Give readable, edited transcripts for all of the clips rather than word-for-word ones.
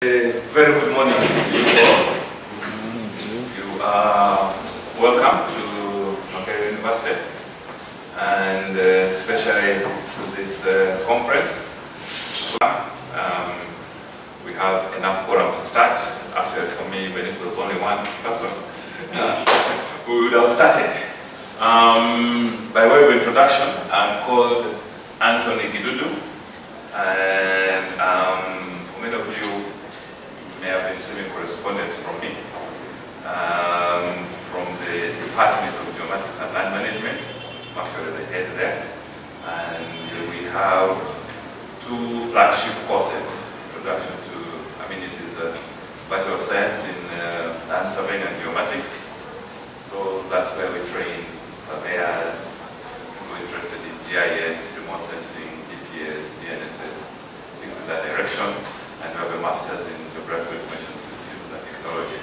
Very good morning to you all. You are welcome to Makerere University and especially to this conference. We have enough quorum to start. Actually, for me, even if it was only one person, we would have started. By way of introduction, I'm called Anthony Gidudu, and for many of you may have been receiving correspondence from me from the Department of Geomatics and Land Management. I'm actually the head there, and we have two flagship courses: Introduction to, it is a Bachelor of Science in Land Surveying and Geomatics. So that's where we train surveyors who are interested in GIS, remote sensing, GPS, DNSS, things in that direction. And we have a master's in geographical information systems and technology.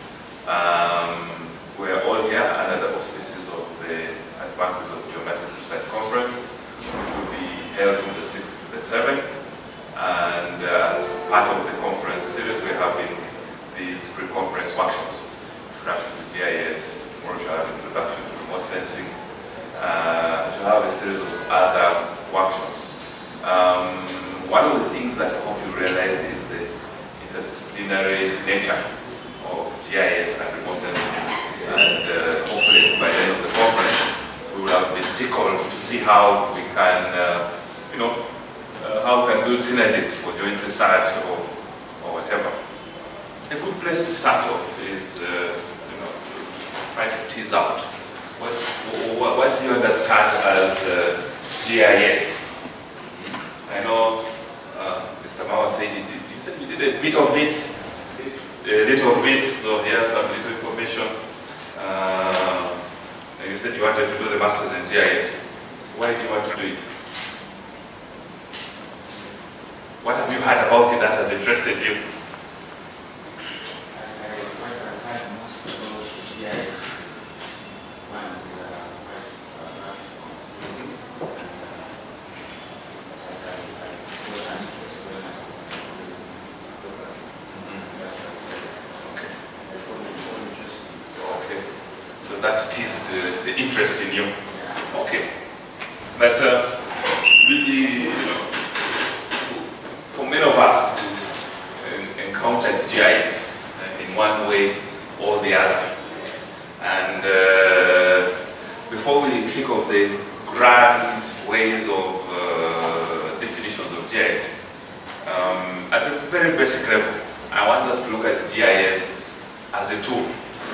We are all here under the auspices of the Advances of Geomatics Research Conference, which will be held from the 6th to the 7th. And as part of the conference series, we're having these pre-conference workshops: Introduction to GIS, tomorrow we'll have Introduction to remote sensing. We'll have a series of other workshops. One of the things that I hope you realize is the interdisciplinary nature of GIS and remote sensing. And hopefully by the end of the conference, we will have been tickled to see how we can, how we can build synergies for joint research or whatever. A good place to start off is, try to tease out what do you understand as GIS? I know Mr. Mawa said you said you did a bit of it, so here's some little information. And you said you wanted to do the Masters in GIS. Why do you want to do it? What have you heard about it that has interested you? That teased the interest in you. Okay. But for many of us who encountered GIS in one way or the other, and before we think of the grand ways of definitions of GIS, at the very basic level, I want us to look at GIS as a tool.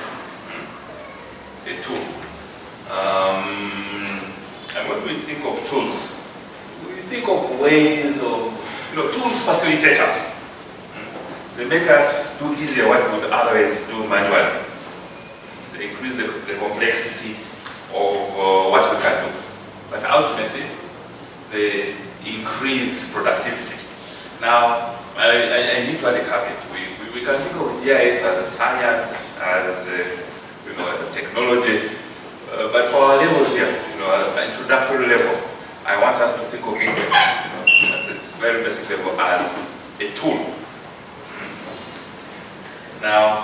And when we think of tools, we think of ways of, tools facilitate us. They make us do easier what we would otherwise do manually. They increase the complexity of what we can do. But ultimately, they increase productivity. Now, I need to add a caveat. We can think of GIS as a science, as technology, but for our levels here, at the introductory level, I want us to think of it, at its very basic level, as a tool. Now,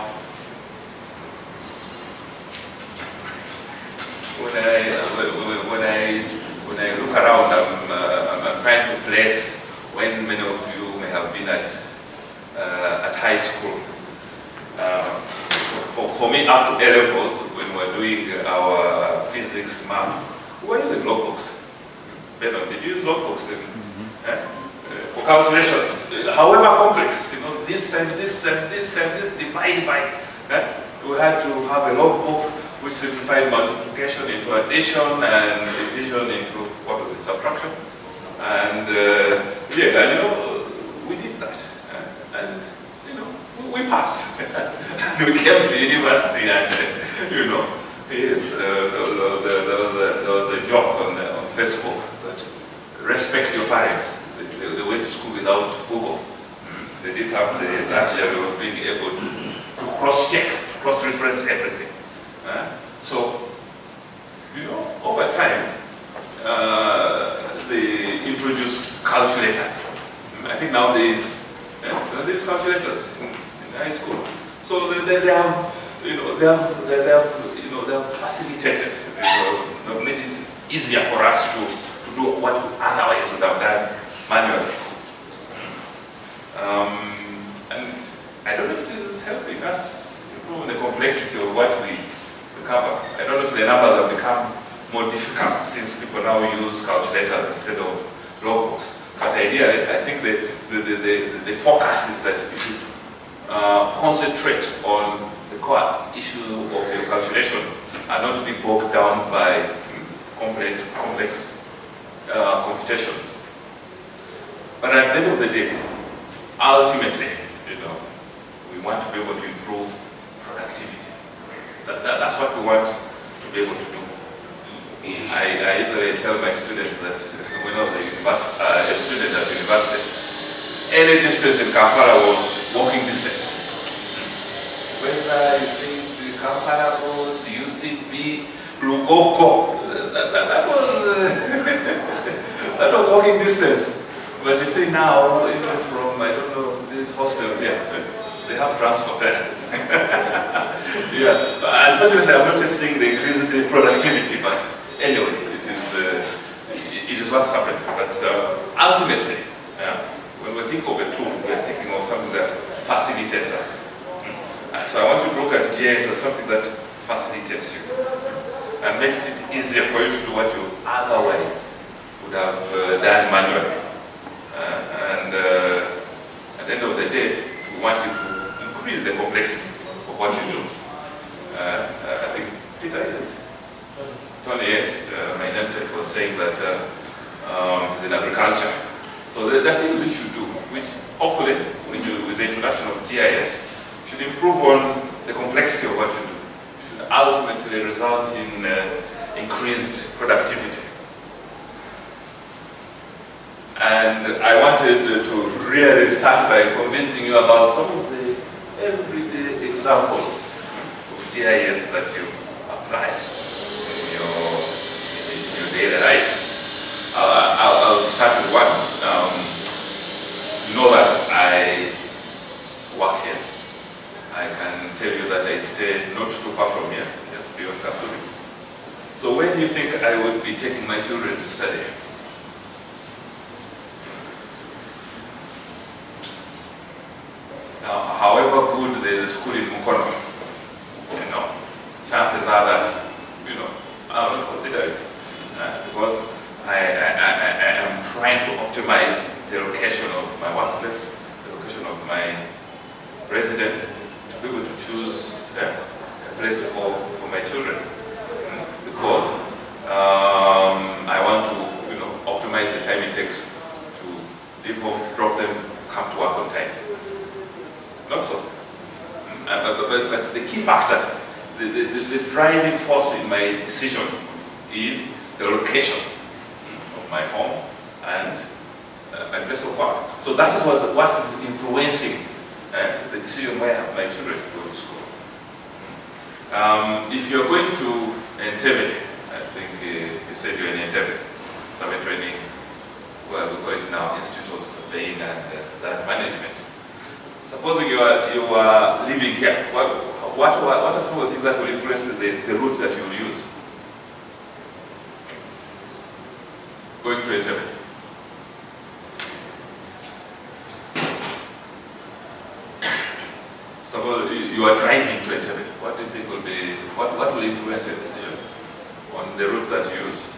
when I look around, I'm trying to place when many of you may have been at high school. For me, up to A levels, when we're doing our physics, math, we were using logbooks. Did you use logbooks for calculations? However complex, this times this times this times this divided by. We had to have a logbook which simplified multiplication into addition and division into subtraction. And we did that, and we passed. We came to university, and yes, there was a joke on Facebook that respect your parents. They went to school without Google. They didn't have the luxury of being able to cross-check, to cross-reference everything. So, over time, they introduced calculators. I think nowadays Yeah? They use calculators in high school. So they have, they have facilitated, they've made it easier for us to do what we otherwise would have done manually. And I don't know if this is helping us improve the complexity of what we cover. I don't know if the numbers have become more difficult since people now use calculators instead of logbooks. But ideally, I think the focus is that you should concentrate on the core issue of your calculation and not be bogged down by complex computations. But at the end of the day, ultimately, we want to be able to improve productivity. That's what we want to be able to do. I usually tell my students that when I was a student at university, any distance in Kampala was walking distance. Whether you say the Kampala Road, the UCB, Lugoko, that was walking distance. But you see now, even from, I don't know, these hostels here, they have transport. Yeah. Unfortunately, I'm not yet seeing the increased productivity, but anyway, it is what's happening. But ultimately, when we think of a tool, we're thinking of something that facilitates us. So I want you to look at GIS as something that facilitates you and makes it easier for you to do what you otherwise would have done manually. And at the end of the day, we want you to increase the complexity of what you do. I think Peter, Tony, yes, my namesake was saying that he's in agriculture. So there are things we should do, which hopefully, with the introduction of GIS, should improve on the complexity of what you do. Should ultimately result in increased productivity. And I wanted to really start by convincing you about some of the everyday examples of GIS that you apply in your daily life. I'll start with one. You know that I work here. I can tell you that I stay not too far from here, just beyond Kasuri. So where do you think I would be taking my children to study? Now, however good there is a school in Mukono, chances are that, I will not consider it because I am trying to optimize the location of my workplace, the location of my residence, to be able to choose a place for my children, because I want to, optimize the time it takes to leave home, drop them, come to work on time. Not so. But the key factor, the driving force in my decision is the location of my home and my place of work. So that is what is influencing the decision where my children should go to school. If you're going to Entebbe, I think you said you're in Entebbe, survey training, well, we call it now Institute of Surveying and Land Management. Supposing you are living here, what are some of the things that will influence the route that you will use? Going to Entebbe. Suppose you are driving to Entebbe. What do you think will be, what will influence your decision on the route that you use?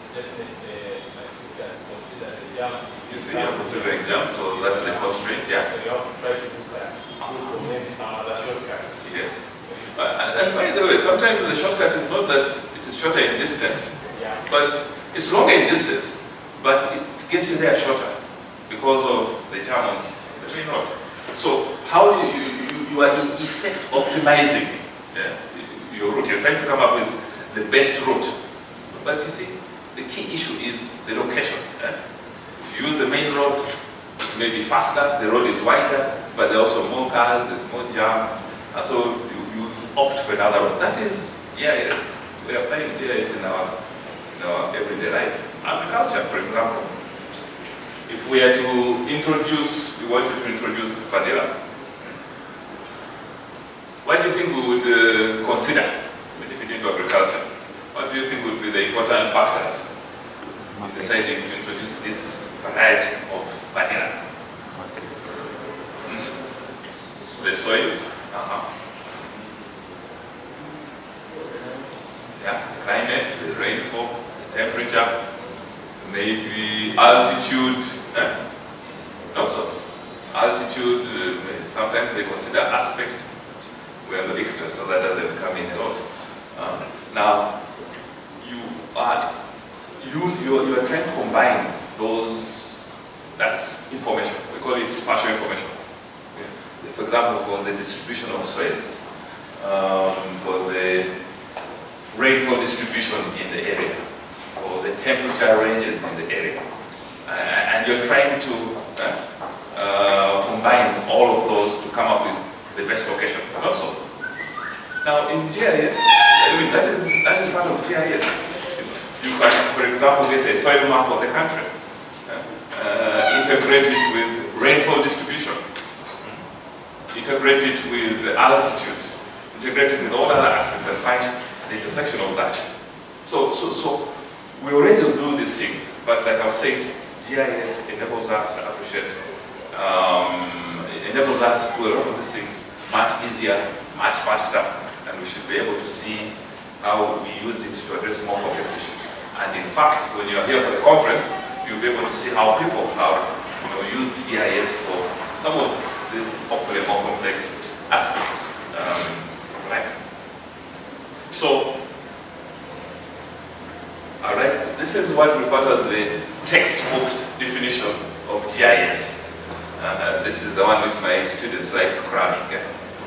You see, you're considering jump, so that is the constraint, yeah? You have to try to do that. Maybe some other shortcuts. Yes. And by the way, sometimes the shortcut is not that it is shorter in distance, but it's longer in distance, but it gets you there shorter because of the jam on the main road. So how you are in effect optimizing your route. You're trying to come up with the best route. But you see, the key issue is the location. If you use the main road, it may be faster, the road is wider, but there are also more cars, there's more jam, and so you opt for another road. That is GIS. We are applying GIS in our everyday life. Agriculture, for example. if we are to introduce, we wanted to introduce vanilla, what do you think we would consider when if into agriculture? What do you think would be the important factors in deciding to introduce this variety of vanilla? The soils? Yeah, the climate, the rainfall, the temperature, maybe altitude. Not so. Altitude, sometimes they consider aspect. We're on the equator, so that doesn't come in a lot. Now, you are trying to combine those, that's information. We call it spatial information. Okay. For example, for the distribution of soils, for the rainfall distribution in the area, or the temperature ranges in the area. And you're trying to combine all of those to come up with the best location. Not so. Now in GIS, I mean, that is part of GIS. You can, for example, get a soil map of the country, integrate it with rainfall distribution, integrate it with altitude, integrate it with all other aspects and find the intersection of that. So we already do these things, but like I was saying, GIS enables us to appreciate, enables us to do a lot of these things much easier, much faster, and we should be able to see how we use it to address more complex issues. And in fact, when you're here for the conference, you'll be able to see how people have used GIS for some of these hopefully more complex aspects of life. So, all right, this is what we refer to as the textbook definition of GIS. This is the one which my students like cramming.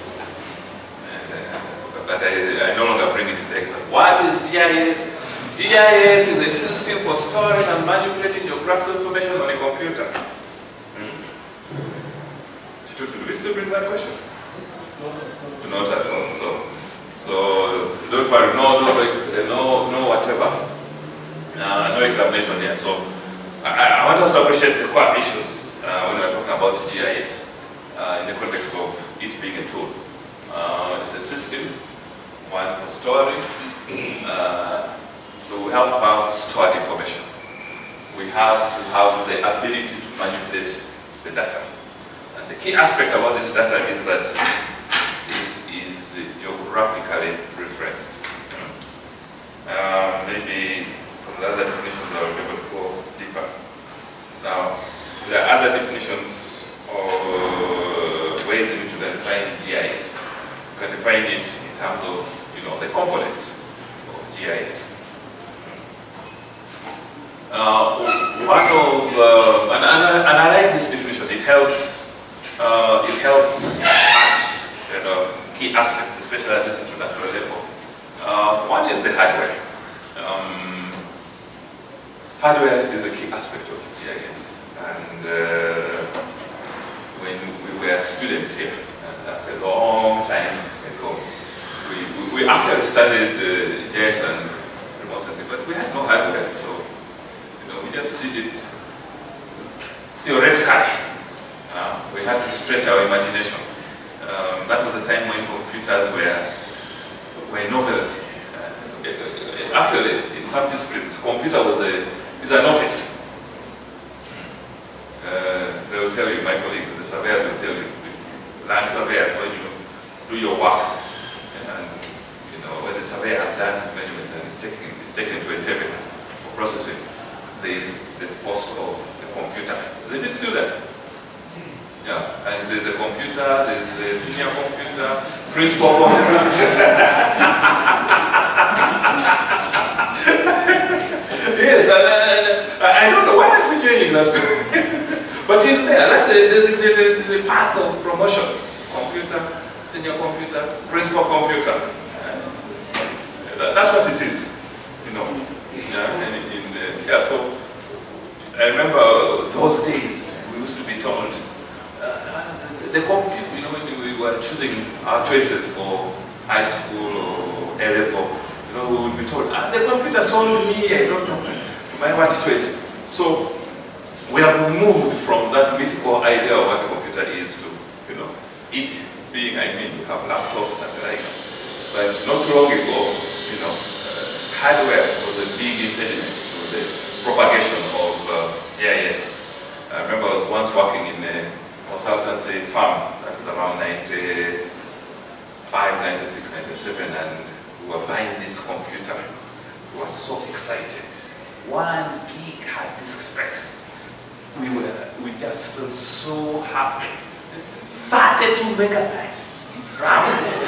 But I no longer bring it to the exam. What is GIS? GIS is a system for storing and manipulating geographical information on a computer. Do we still bring that question? Not at all. So don't worry, no whatever. No examination here. So I want us to appreciate the core issues when we're talking about GIS in the context of it being a tool. It's a system, one for storing. So we have to have stored information. We have to have the ability to manipulate the data. And the key aspect about this data is that it is geographically referenced. Maybe from the other definitions I will be able to go deeper. Now, there are other definitions or ways in which you can define GIS. You can define it in terms of the components of GIS. And I like this definition. It helps match key aspects, especially at this introductory level. One is the hardware. Hardware is a key aspect of GIS, and when we were students here, and that's a long time ago, we actually studied GIS and remote sensing, but we had no hardware, so we just did it theoretically. We had to stretch our imagination. That was the time when computers were a novelty. Actually, in some disciplines, computer is an office. They will tell you, my colleagues, the surveyors will tell you, land surveyors, when you do your work, and when the surveyor has done his measurement and it's taken to a table for processing, there is the post of the computer. Isn't it still there? Yeah, and there's a computer, there's a senior computer, principal computer. Yes, and I don't know why are we changing that. But it's there. That's the designated path of promotion. Computer, senior computer, principal computer. That's what it is. So I remember those days we used to be told the computer, when we were choosing our choices for high school or A-level, we would be told, the computer sold me, I don't know, my what choice. So we have moved from that mythical idea of what a computer is to, it being, we have laptops and like, but not too long ago, hardware was a big impediment to the propagation of GIS. I remember I was once working in a consultancy firm, that was around 95, 96, 97, and we were buying this computer. We were so excited. 1 gig hard disk space. We just felt so happy. 32 megabytes RAM.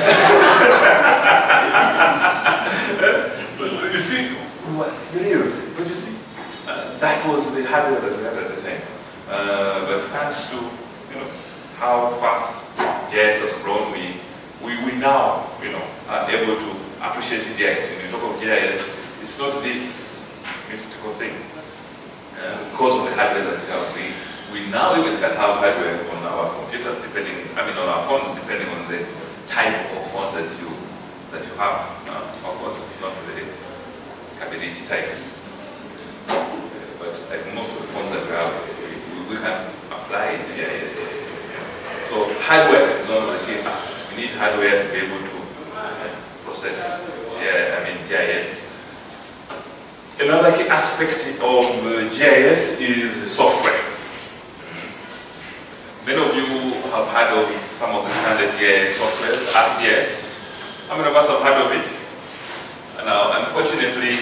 You see, we were thrilled. But you see, that was the hardware that we had at the time. But thanks to how fast GIS has grown, we now are able to appreciate GIS. When you talk of GIS, it's not this mystical thing. Because of the hardware that we have, we now even can have hardware on our computers, on our phones, depending on the type of phone that you have. Of course, not the capability type, but like most of the phones that we have, we can apply GIS. So hardware is one of the key aspects. We need hardware to be able to process GIS. Another key aspect of GIS is software. Many of you have heard of some of the standard GIS software, ArcGIS. How many of us have heard of it? Now, unfortunately,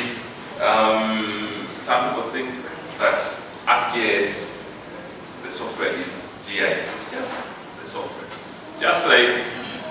some people think that ArcGIS, the software, is GIS. It's just the software. Just like,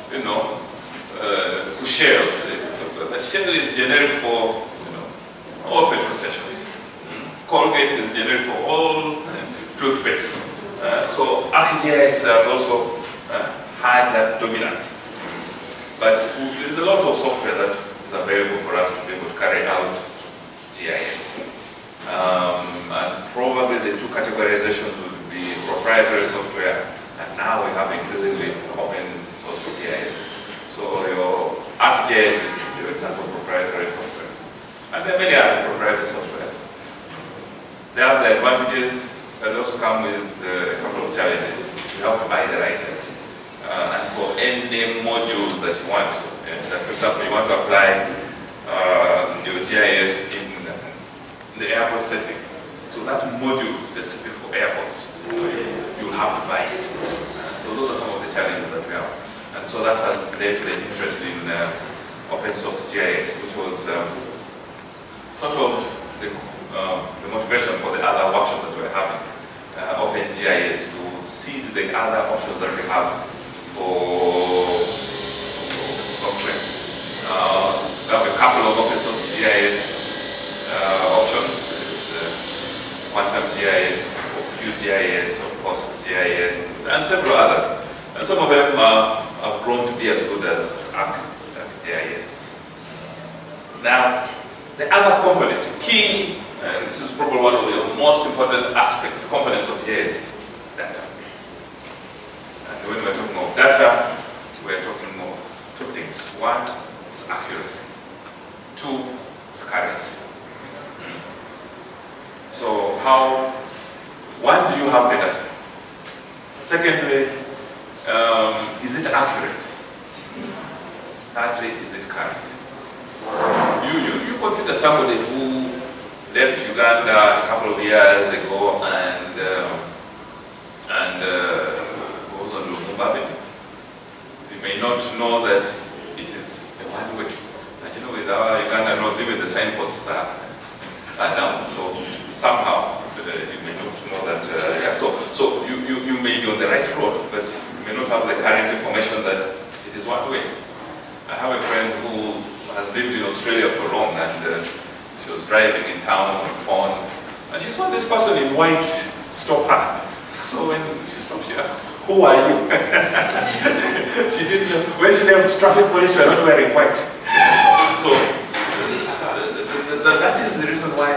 Shell. But Shell is generic for all petrol stations. Colgate is generic for all toothpaste. So ArcGIS has also had that dominance. But there's a lot of software that is available for us to be able to carry out GIS. And probably the two categorizations would be proprietary software, and now we have increasingly open source GIS. So your ArcGIS is your example of proprietary software. And there are many other proprietary softwares. They have the advantages, but they also come with a couple of challenges. You have to buy the license. And for any module that you want, for example, you want to apply your GIS in the airport setting. So that module is specific for airports. You'll have to buy it. So those are some of the challenges that we have. And so that has led to the interest in open source GIS, which was sort of the motivation for the other workshop that we're having, OpenGIS, to see the other options that we have for software. We have a couple of open source GIS options. There's Quantum GIS, or QGIS, or PostGIS, and several others. And some of them have grown to be as good as ArcGIS. Now, the other component, key, and this is probably one of the most important aspects, components of GIS, data. And when we're talking of data, we're talking of two things. One, it's accuracy. Two, it's currency. So one, do you have the data? Secondly, is it accurate? Thirdly, is it current? You consider somebody who left Uganda a couple of years ago and goes on Lumumba. You may not know that it is a one-way. And with our Uganda roads, even the signposts are down. So somehow you may not know that. So you may be on the right road, but you may not have the current information that it is one way. I have a friend who has lived in Australia for long, and she was driving in town on her phone, and she saw this person in white stop her. So when she stopped, she asked, "Who are you?" She didn't know. When she left, traffic police were not wearing white. So that is the reason why,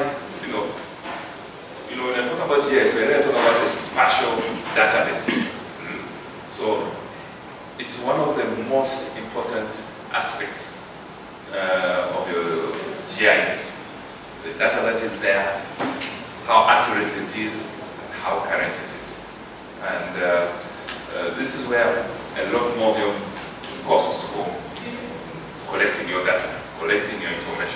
when I talk about GIS, we're talking about a spatial database. So it's one of the most important aspects of your GIS. The data that is there, how accurate it is, how current it is. And this is where a lot more of your costs go. Collecting your data, collecting your information.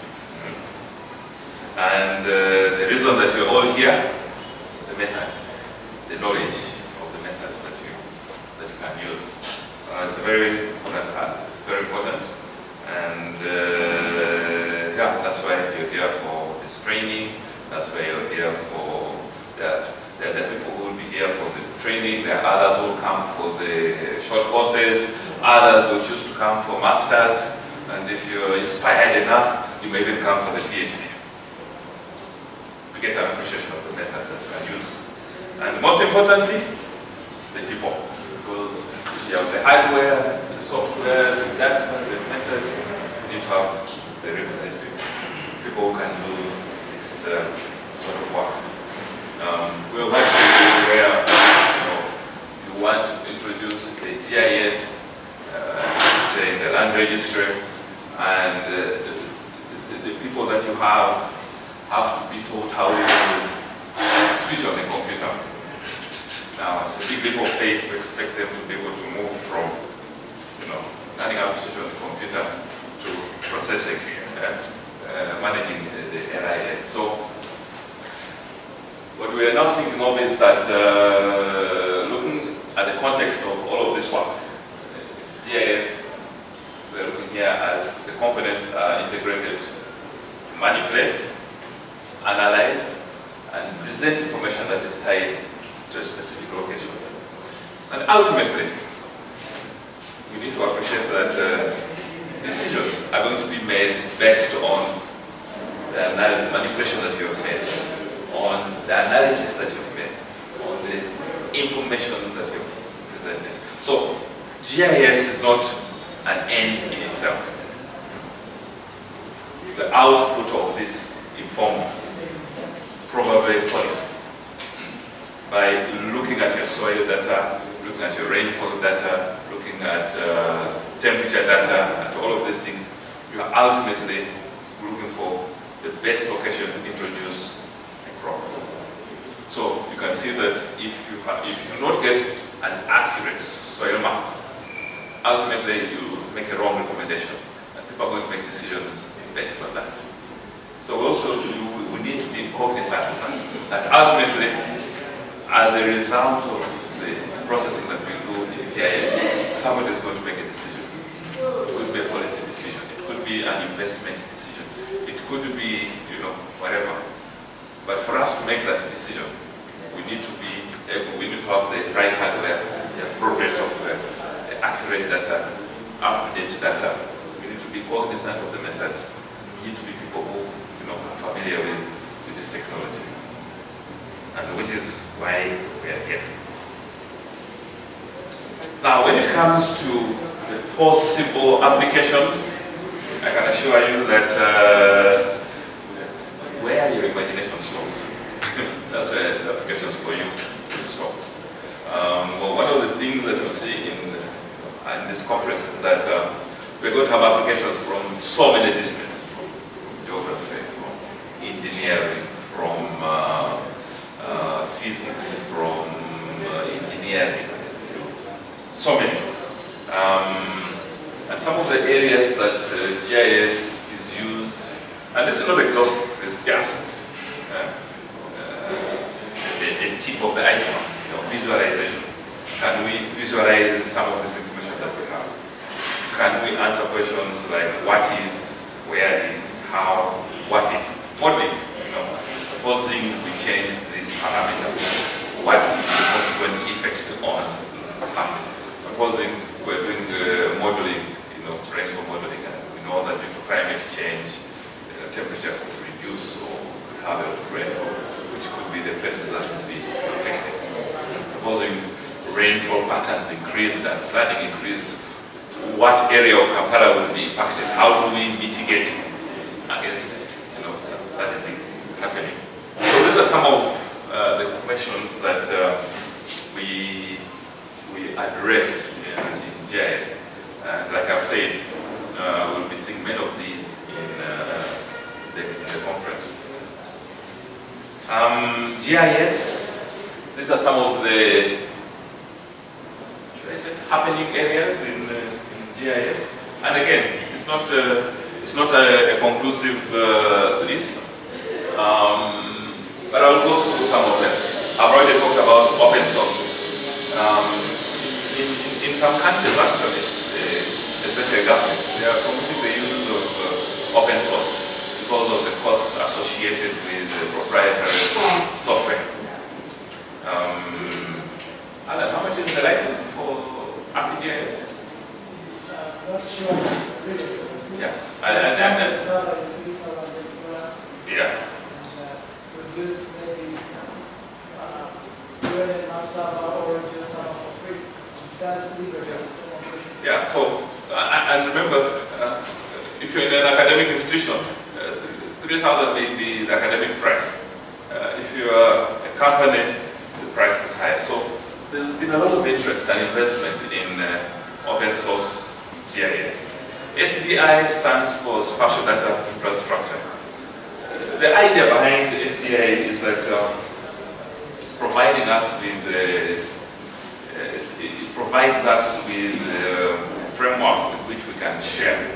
And the reason that we're all here, the methods, the knowledge of the methods that you can use. It's a very important part, very important. And yeah, that's why you're here for this training. That's why you're here for the people who will be here for the training. There are others who will come for the short courses. Others will choose to come for masters. And if you're inspired enough, you may even come for the PhD. We get an appreciation of the methods that you can use. And most importantly, the people. Because if you have the hardware, the software, the data, the methods, you need to have the requisite people. People who can do this sort of work. We're one places where you want to introduce the GIS, say the land registry, and the people that you have to be taught how to switch on the computer. Now, it's a big leap of faith to expect them to be able to move from, learning how to switch on the computer to processing, managing the LIS. So, what we are now thinking of is that looking at the context of all of this work, GIS, we're looking here at the components are integrated to manipulate, analyze, and present information that is tied to a specific location. And ultimately, we need to appreciate that decisions are going to be made based on the manipulation that you have made, on the analysis that you've made, on the information that you've presented. So, GIS is not an end in itself. The output of this informs probably policy. By looking at your soil data, looking at your rainfall data, looking at temperature data, and all of these things, you are ultimately looking for the best location to introduce a crop. So you can see that if you do not get an accurate soil map, ultimately you make a wrong recommendation, and people are going to make decisions based on that. So also we need to be cognizant of that ultimately, as a result of the processing that we do in GIS, somebody is going to make a decision. It could be a policy decision, it could be an investment decision, it could be, whatever. But for us to make that decision, we need to have the right hardware, the appropriate software, the accurate data, up-to-date data. We need to be cognizant of the methods. We need to be people who are familiar with this technology. And which is why we are here. Now, when it comes to the possible applications, I can assure you that where your imagination stops, that's where the applications for you will stop. Well, one of the things that we'll see in this conference is that we're going to have applications from so many disciplines, from geography, from engineering, from physics, from engineering, so many. And some of the areas that GIS is used, and this is not exhaustive, it's just the tip of the iceberg, visualization. Can we visualize some of this information that we have? Can we answer questions like what is, where is, how, what if? Modeling, supposing we change this parameter, what would be the consequent effect on something? Supposing we're doing modeling, rainfall modeling, and we know that due to climate change, temperature could reduce or could have a lot of rainfall, which could be the places that would be affected. Supposing rainfall patterns increased and flooding increased, what area of Kampala will be impacted? How do we mitigate against such a thing happening? So these are some of the questions that we address in GIS. And like I've said, we'll be seeing many of these in the conference. GIS these are some of the, should I say, happening areas in GIS. And again, it's not a conclusive list, but I'll go through some of them. I've already talked about open source. In some countries, actually, especially governments, they are promoting the use of open source because of the costs associated with proprietary software. Alan, how much is the license for ArcGIS? Not sure, it's really expensive. Yeah. The server is $3,500. Yeah. And we use maybe doing an app server or just server for free. That's legal. Yeah, so, and remember, if you're in an academic institution, 3,000 may be the academic price. If you're a company, the price is higher. So, there's been a lot of interest and investment in open source GIS. SDI stands for Spatial Data Infrastructure. The idea behind SDI is that it's providing us with it provides us with a framework with which we can share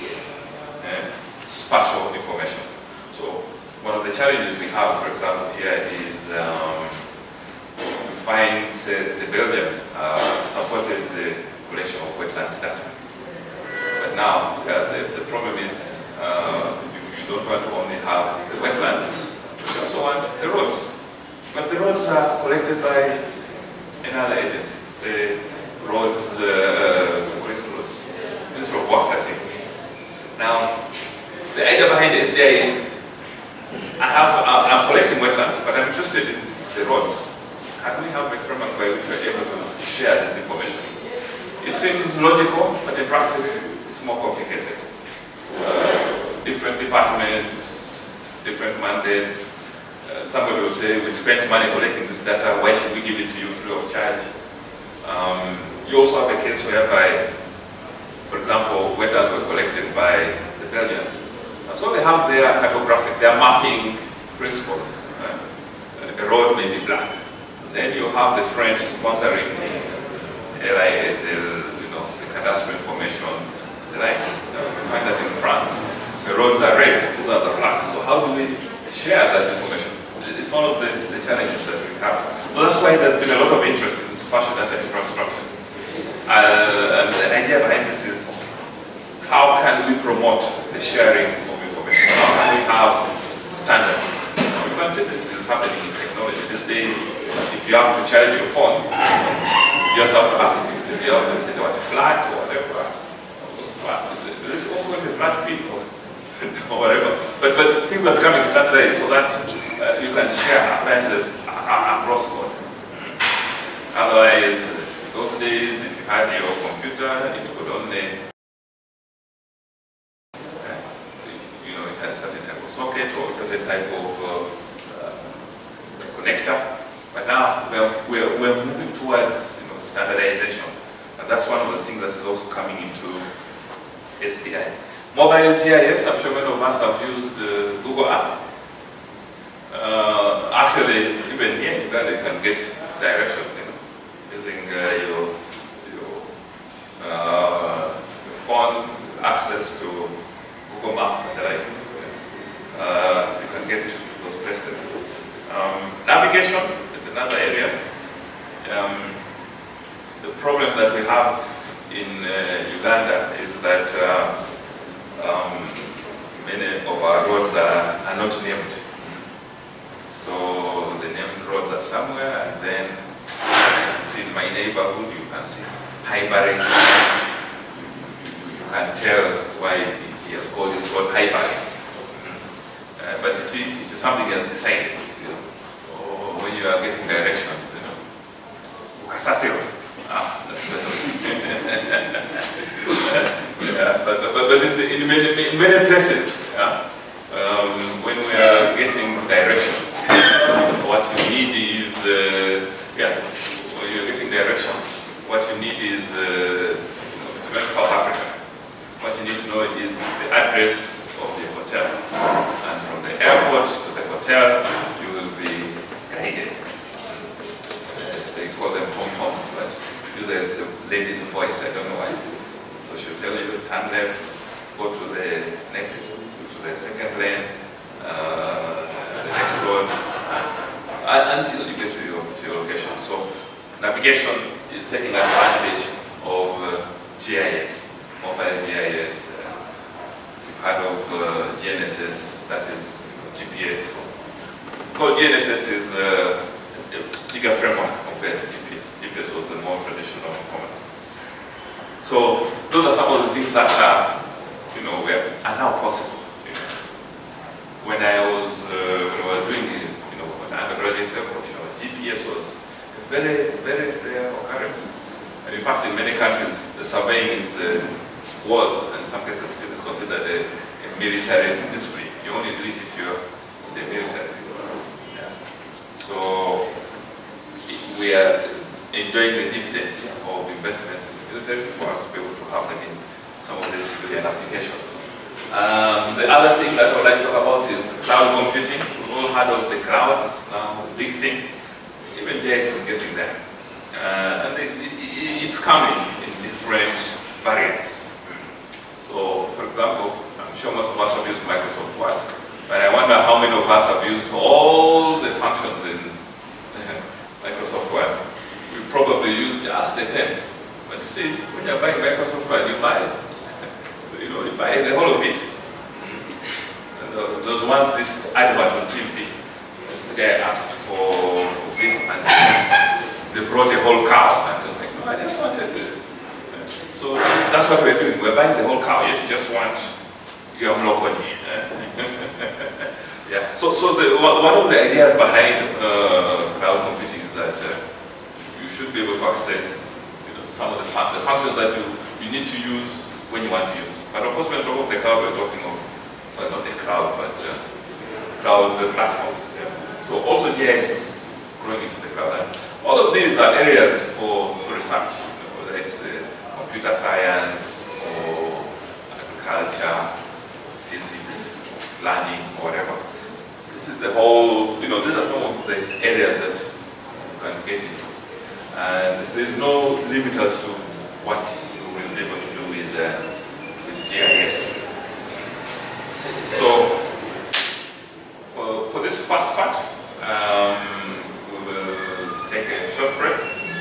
spatial information. So one of the challenges we have, for example, here is we find the Belgians supported the collection of wetlands data. But now the problem is you don't want to only have the wetlands, but you also want the roads. But the roads are collected by another agency, say roads, collects roads, Ministry of Water, I think. Now, the idea behind SDI is I'm collecting wetlands, but I'm interested in the roads. Can we have a framework by which we're able to share this information? It seems logical, but in practice, it's more complicated. Different departments, different mandates. Somebody will say, we spent money collecting this data, why should we give it to you free of charge? You also have a case whereby, for example, wetlands were collected by the Belgians. And so they have their cartographic, their mapping principles. A road may be black. Then you have the French sponsoring LIA, the cadastral information, the like. We find that in France. The roads are red, these ones are black. So how do we share that information? It's one of the challenges that we have. So that's why there's been a lot of interest in spatial data infrastructure. And the idea behind this is, how can we promote the sharing of information? How can we have standards? We can say this is happening in technology these days. If you have to charge your phone, you just have to ask, is it flat or whatever? There's also going to be flat people or whatever. But things are becoming standardized so that you can share appliances across board. Otherwise, those days, if you had your computer, it could only, it had a certain type of socket or a certain type of connector. But now we're moving towards standardization, and that's one of the things that is also coming into SDI. Mobile GIS, I'm sure many of us have used Google Earth. Actually, even here in Uganda, you can get directions, using your phone, access to Google Maps and the like. You can get to those places. Navigation is another area. The problem that we have in Uganda is that many of our roads are not named. So the named roads are somewhere, and then you can see in my neighborhood, you can see Highbury. You can tell why he has called his road Highbury. But you see, it is something he has decided. Or when you are getting direction, Ukasasiro. That's but in many places, when we are getting direction, what you need is, when you're getting direction, what you need is, South Africa, what you need to know is the address of the hotel. And from the airport to the hotel, you will be guided. turn left, go to the next, to the second lane, the next road, until you get to your location. So navigation is taking advantage of GIS, mobile GIS. You've heard of GNSS, that is GPS. Well, GNSS is a bigger framework compared to GPS. GPS was the more traditional format. So those are some of the things that are, are now possible. When I was doing, an undergraduate level, GPS was a very, very rare occurrence. And in fact, in many countries, the surveying was, in some cases, still is considered a military discipline. You only do it if you're in the military. Yeah. So we are enjoying the dividends of investments in the military for us to be able to have them in some of the civilian applications. The other thing that I would like to talk about is cloud computing. We've all heard of the cloud, it's now a big thing. Even GIS is getting there. And it's coming in different variants. So, for example, I'm sure most of us have used Microsoft Word, but I wonder how many of us have used all the functions in Microsoft Word. We probably use just a tenth. But you see, when you're buying Microsoft Word, you buy the whole of it. And there was once this advert on TV. This guy asked for beef, and they brought a whole cow. And I was like, no, I just wanted it. So that's what we're doing. We're buying the whole cow, yet you just want your locally. Yeah. So one of the ideas behind cloud computing is that you should be able to access some of the functions that you need to use when you want to use. But of course, when we talk of the cloud, we're talking of, well, not the cloud, but cloud platforms. Yeah. So also GIS is growing into the cloud. And all of these are areas for research, whether it's computer science or agriculture, physics, learning, or whatever. This is the whole, these are some of the areas that you can get into. And there's no limit as to what you will be able to do with GIS. So, for this first part, we will take a short break.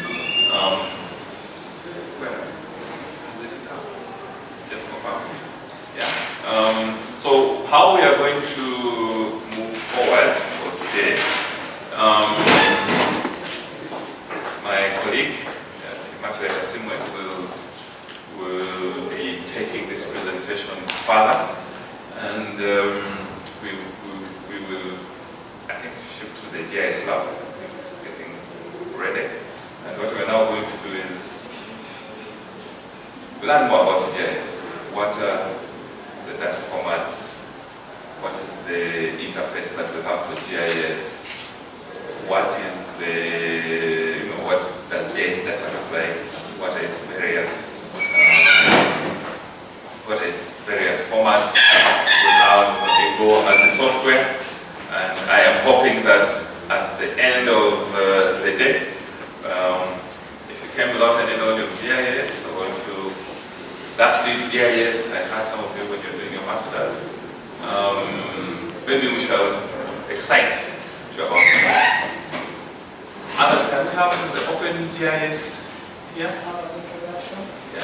Where is it now? Just confirm for me. Yeah. So, how we are going to move forward for today? My colleague, Immaculata Simwe, will be taking this presentation further, and we will, I think, shift to the GIS lab. It's getting ready. And what we're now going to do is learn more about GIS. What are the data formats? What is the interface that we have for GIS? What is the, what does GIS data look like? What are its various formats? We have a go at the software, and I am hoping that at the end of the day, if you came without any knowledge of GIS, or if you last did GIS, I heard some of you when you're doing your masters, maybe we shall excite you about it. Can we have the Open GIS here? Yeah.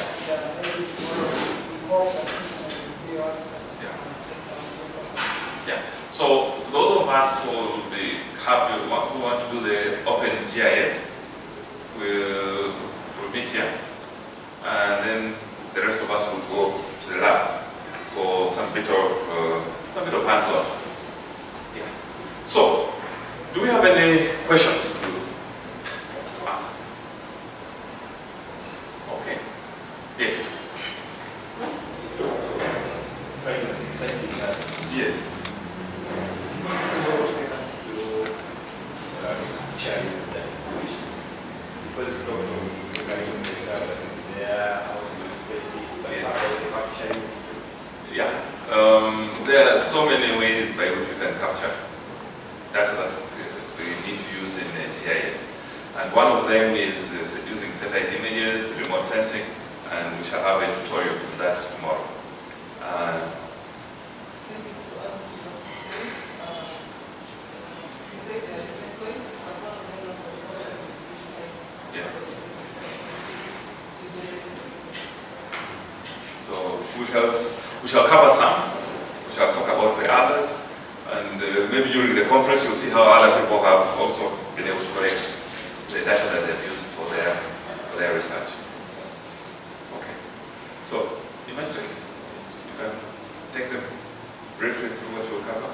Yeah. So those of us who will be who want to do the Open GIS will meet here, and then the rest of us will go to the lab for some bit of hands-on. Yeah. So, do we have any questions to ask? Okay. Yes. Very exciting class. Yes. Sharing the information. Because you talk to regarding the data that is there, how to capture it. Yeah. There are so many ways by which you can capture data that we need to use in GIS. And one of them is using satellite images, remote sensing, and we shall have a tutorial on that tomorrow. we shall cover some, we shall talk about the others, and maybe during the conference you'll see how other people have also been able to collect the data that they've used for their research. Okay, so Imaginatrix, you can take them briefly through what you'll cover.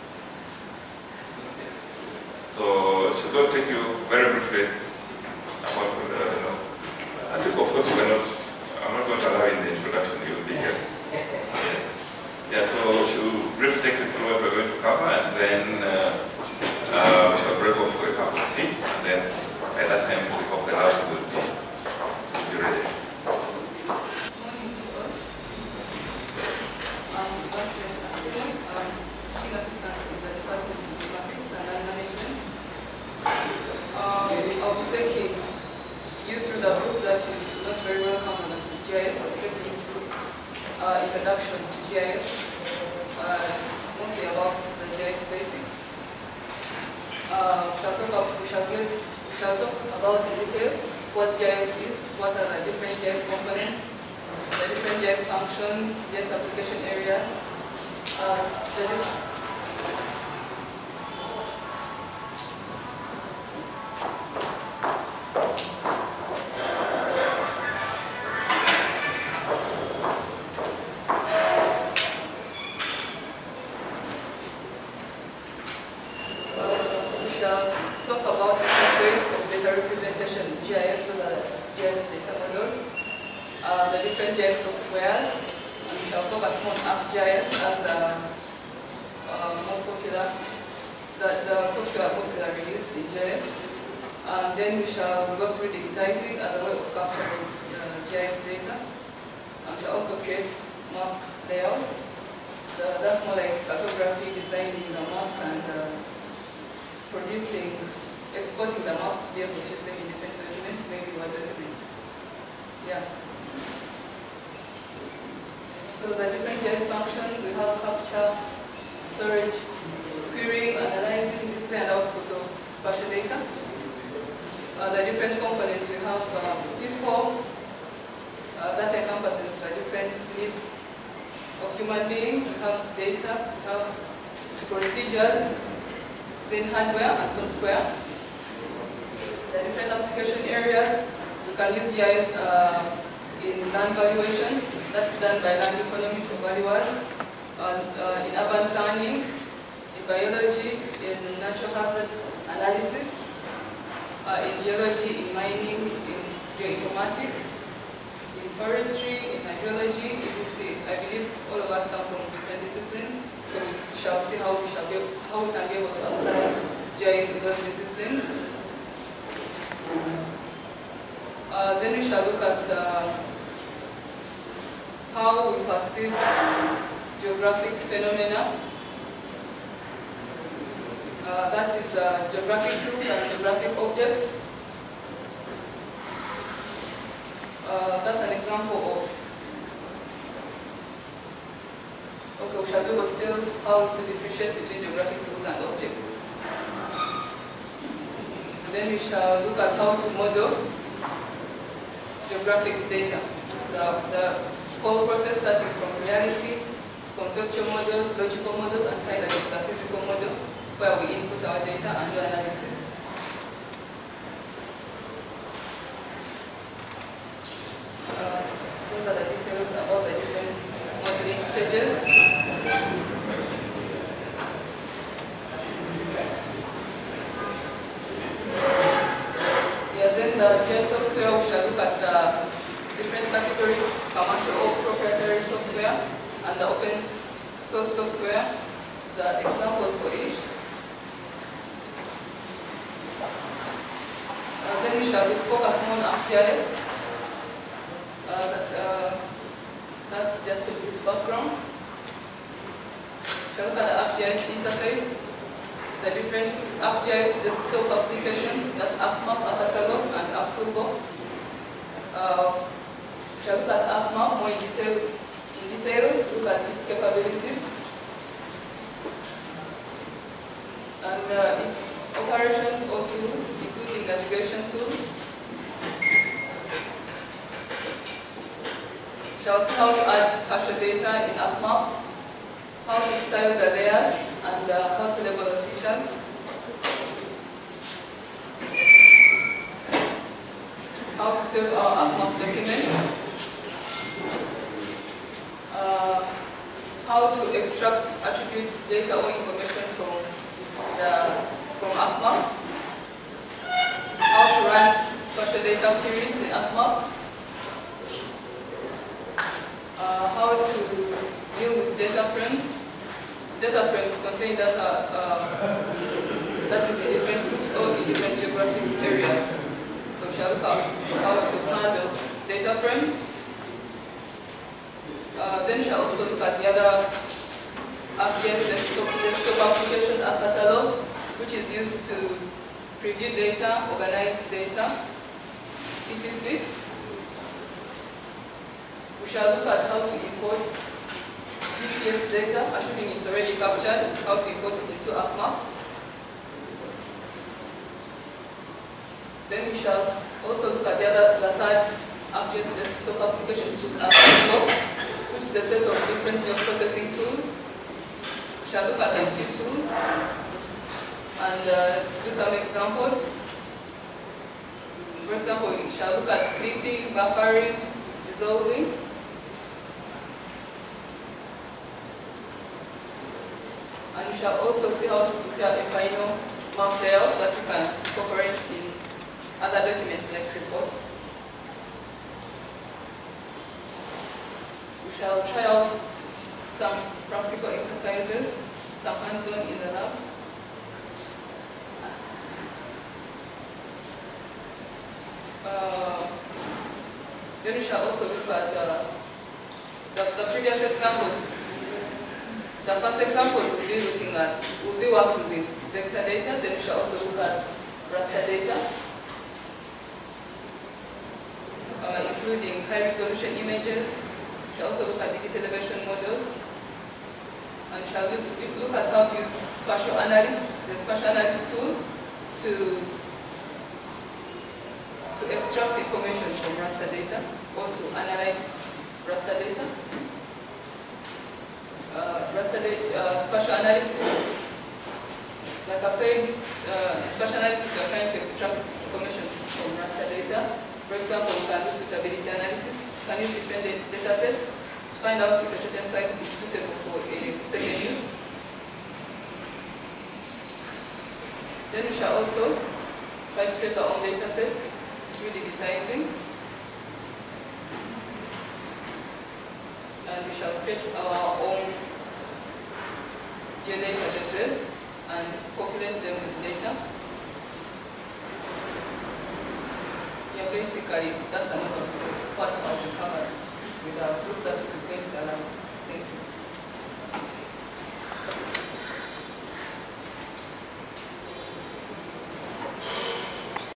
So she's going to take you very briefly about, I think of course you cannot, I'm not going to allow you in the introduction, you'll be here. Yes. Yeah, so she'll briefly take you through what we're going to cover, and then we shall break off for a cup of tea, and then at that time we'll pick up the loud and be ready. Morning to all. I'm Alfred Asilo. I'm teaching assistant in the Department of Mathematics and Land Management. I'll be taking you through the book that is not very well common on GIS. I'll be taking you through introduction to GIS. It's mostly about the GIS basics. We shall talk about in detail what GIS is, what are the different GIS components, the different GIS functions, GIS application areas, exporting the maps to be able to use them in different documents, maybe Word documents. Yeah. So the different GIS functions, we have capture, storage, querying, analyzing, display and output of spatial data. The different components, we have people, that encompasses the different needs of human beings. We have data, we have procedures, then hardware and software. The different application areas, we can use GIS in land valuation, that's done by land economists and valuers, in urban planning, in biology, in natural hazard analysis, in geology, in mining, in geoinformatics, in forestry, in hydrology, etc. I believe all of us come from different disciplines, so we shall see how we can be able to apply GIS in those disciplines. Then we shall look at how we perceive geographic phenomena. That is geographic tools and geographic objects. That's an example of, okay, we shall be able to tell how to differentiate between geographic tools and objects. Then we shall look at how to model geographic data. The whole process starting from reality, conceptual models, logical models, and finally a statistical model where we input our data and do analysis. Those are the details about the different modeling stages. Then the GIS software, we shall look at the different categories, commercial or proprietary software, and the open source software, the examples for each. Then we shall focus more on ArcGIS. That's just a brief background. We shall look at the ArcGIS interface, the different ArcGIS desktop applications, that's ArcMap, ArcCatalog, and ArcToolbox. We shall look at ArcMap more in details, look at its capabilities, and its operations or tools, including navigation tools. We shall see how to add spatial data in AppMap, how to style the layers, and how to label the features. How to save our AppMap documents. How to extract attributes, data, or information from AppMap. How to run spatial data queries in AppMap. How to deal with data frames. Data frames contain data that is in different groups or in different geographic areas. So we shall look at how to handle data frames. Then we shall also look at the other AppJS desktop application, AppCatalog, which is used to preview data, organize data, etc. We shall look at how to import GCS data, assuming it's already captured, how to import it into AppMap. Then we shall also look at the third AppJS desktop application, which is AppCatalog, which is a set of different job processing tools. We shall look at a few tools and do some examples. For example, we shall look at clipping, buffering, resolving. And we shall also see how to prepare a final map layout that we can incorporate in other documents like reports. We shall try out some practical exercises, some hands-on in the lab. Then we shall also look at the previous examples. The first examples we'll be working with vector data, then we shall also look at raster data, including high resolution images. We shall also look at digital elevation models, and we shall look at how to use spatial analyst, the spatial analyst tool, to extract information from raster data or to analyze raster data. Spatial analysis, like I've said, spatial analysis, we are trying to extract information from raster data. For example, we can do suitability analysis. We can use different data sets to find out if a certain site is suitable for a certain use. Then we shall also try to create our own data sets through digitizing. And we shall create our own geodatabases and populate them with data. Yeah, basically, that's another part of the cover.